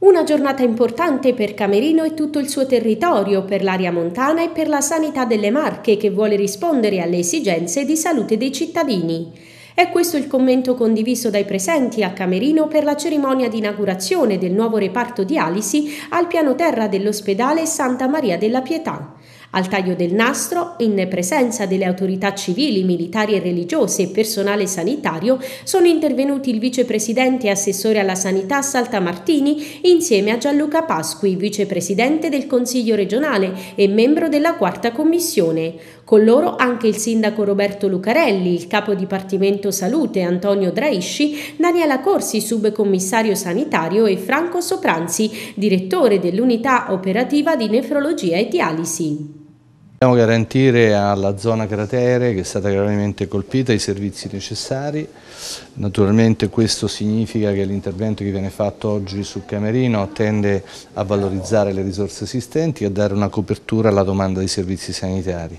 Una giornata importante per Camerino e tutto il suo territorio, per l'area montana e per la sanità delle Marche che vuole rispondere alle esigenze di salute dei cittadini. È questo il commento condiviso dai presenti a Camerino per la cerimonia di inaugurazione del nuovo reparto dialisi al piano terra dell'ospedale Santa Maria della Pietà. Al taglio del nastro, in presenza delle autorità civili, militari e religiose e personale sanitario, sono intervenuti il vicepresidente e assessore alla sanità Saltamartini insieme a Gianluca Pasqui, vicepresidente del Consiglio regionale e membro della quarta commissione. Con loro anche il sindaco Roberto Lucarelli, il capo dipartimento salute Antonio Draisci, Daniela Corsi, subcommissario sanitario e Franco Sopranzi, direttore dell'unità operativa di nefrologia e dialisi. Dobbiamo garantire alla zona cratere, che è stata gravemente colpita, i servizi necessari. Naturalmente questo significa che l'intervento che viene fatto oggi su Camerino tende a valorizzare le risorse esistenti e a dare una copertura alla domanda di servizi sanitari.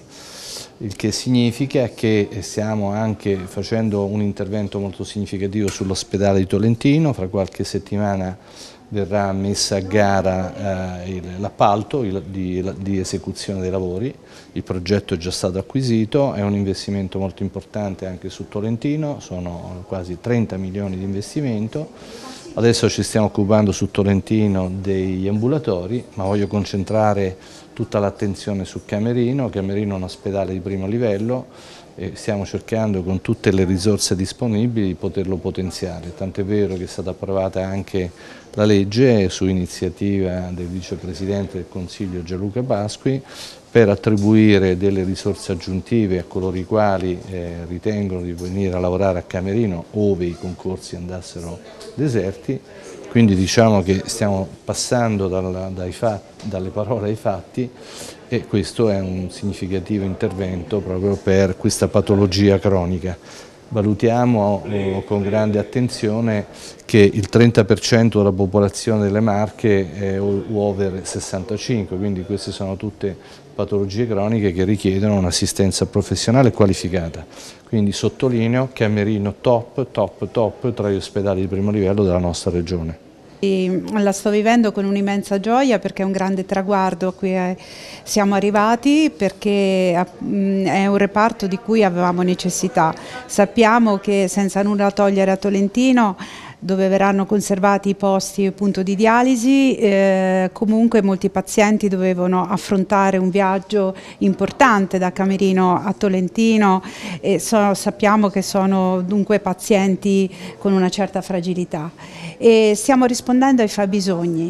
Il che significa che stiamo anche facendo un intervento molto significativo sull'ospedale di Tolentino. Fra qualche settimana verrà messa a gara l'appalto di esecuzione dei lavori. Il progetto è già stato acquisito, è un investimento molto importante anche su Tolentino, sono quasi 30 milioni di investimento. Adesso ci stiamo occupando su Tolentino degli ambulatori, ma voglio concentrare tutta l'attenzione su Camerino. Camerino è un ospedale di primo livello e stiamo cercando con tutte le risorse disponibili di poterlo potenziare. Tant'è vero che è stata approvata anche la legge su iniziativa del vicepresidente del Consiglio Gianluca Pasqui per attribuire delle risorse aggiuntive a coloro i quali ritengono di venire a lavorare a Camerino ove i concorsi andassero deserti. Quindi diciamo che stiamo passando dalle parole ai fatti e questo è un significativo intervento proprio per questa patologia cronica. Valutiamo con grande attenzione che il 30% della popolazione delle Marche è over 65, quindi queste sono tutte patologie croniche che richiedono un'assistenza professionale qualificata. Quindi sottolineo Camerino top tra gli ospedali di primo livello della nostra regione. La sto vivendo con un'immensa gioia perché è un grande traguardo a cui siamo arrivati, perché è un reparto di cui avevamo necessità. Sappiamo che senza nulla togliere a Tolentino, dove verranno conservati i posti appunto di dialisi, comunque molti pazienti dovevano affrontare un viaggio importante da Camerino a Tolentino e sappiamo che sono dunque pazienti con una certa fragilità e stiamo rispondendo ai fabbisogni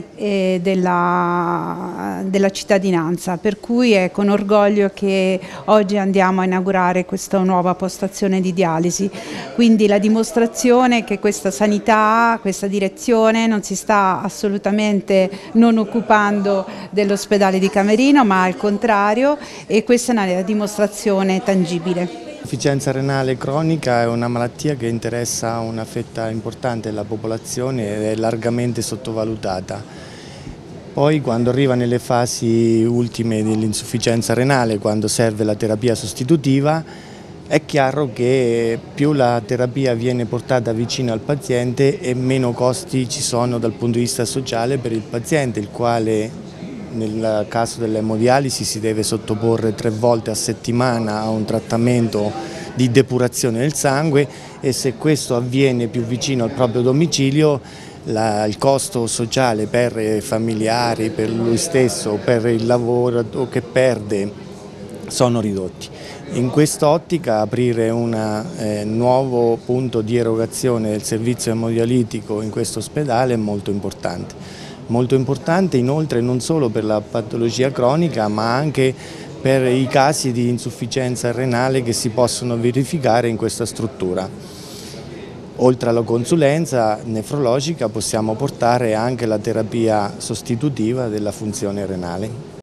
della cittadinanza, per cui è con orgoglio che oggi andiamo a inaugurare questa nuova postazione di dialisi, quindi la dimostrazione che questa sanità, questa direzione non si sta assolutamente non occupando dell'ospedale di Camerino, ma al contrario, e questa è una dimostrazione tangibile. L'insufficienza renale cronica è una malattia che interessa una fetta importante della popolazione ed è largamente sottovalutata. Poi quando arriva nelle fasi ultime dell'insufficienza renale, quando serve la terapia sostitutiva, è chiaro che più la terapia viene portata vicino al paziente e meno costi ci sono dal punto di vista sociale per il paziente, il quale nel caso dell'emodialisi si deve sottoporre 3 volte a settimana a un trattamento di depurazione del sangue e se questo avviene più vicino al proprio domicilio il costo sociale per i familiari, per lui stesso, per il lavoro che perde sono ridotti. In quest'ottica aprire un nuovo punto di erogazione del servizio emodialitico in questo ospedale è molto importante. Molto importante inoltre non solo per la patologia cronica ma anche per i casi di insufficienza renale che si possono verificare in questa struttura. Oltre alla consulenza nefrologica possiamo portare anche la terapia sostitutiva della funzione renale.